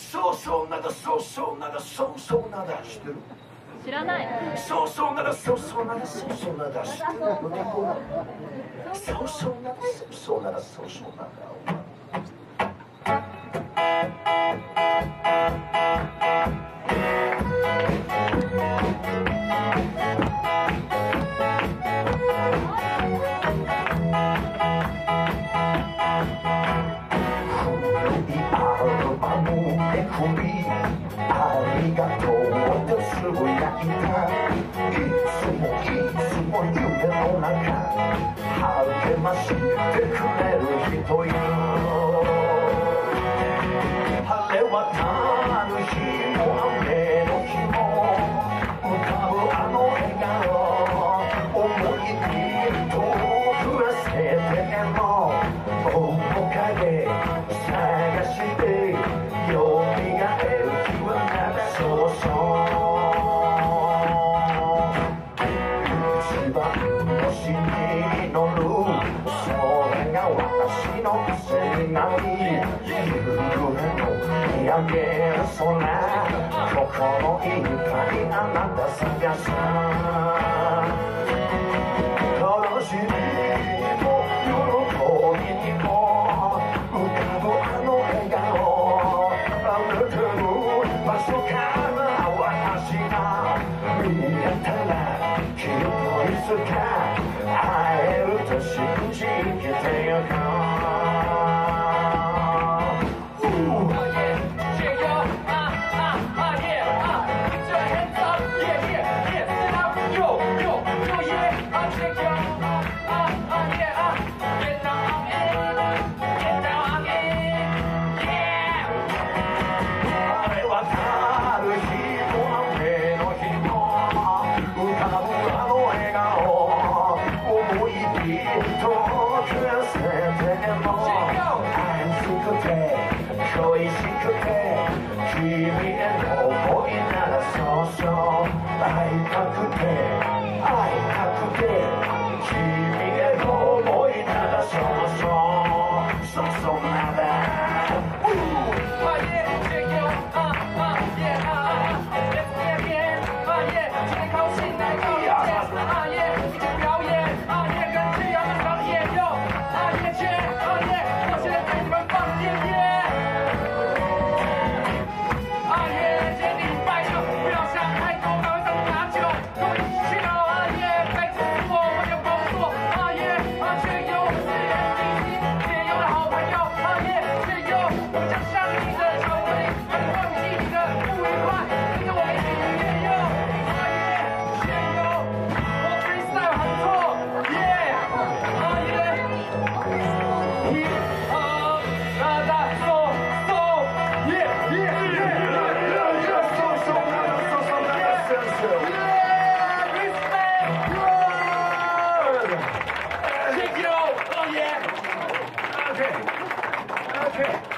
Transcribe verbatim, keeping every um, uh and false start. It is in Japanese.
そうそうなだそうそうなだそうそうなだ知ってる？ 知らない。 そうそうなだそうそうなだそうそうなだ知ってる？そうそうなだそうそうなだそうそうなだありがとうってつぶやいたいつもいつも夢の中励ましてくれる人よ晴れ渡る日も雨の日も浮かぶあの笑顔思い出と暮らせても面影探してよみがえる日はまだそうそう一番星に乗るそれが私のせいなり夕暮れの見上げる空心いっぱいあなた探す悲しみも喜びも浮かぶあの笑顔場所から私が見えたらきっといつか会えると信じてよ恋しくて君への想いならそうそう会いたくて会いたくて君への想いならそうそうそうそうならOkay.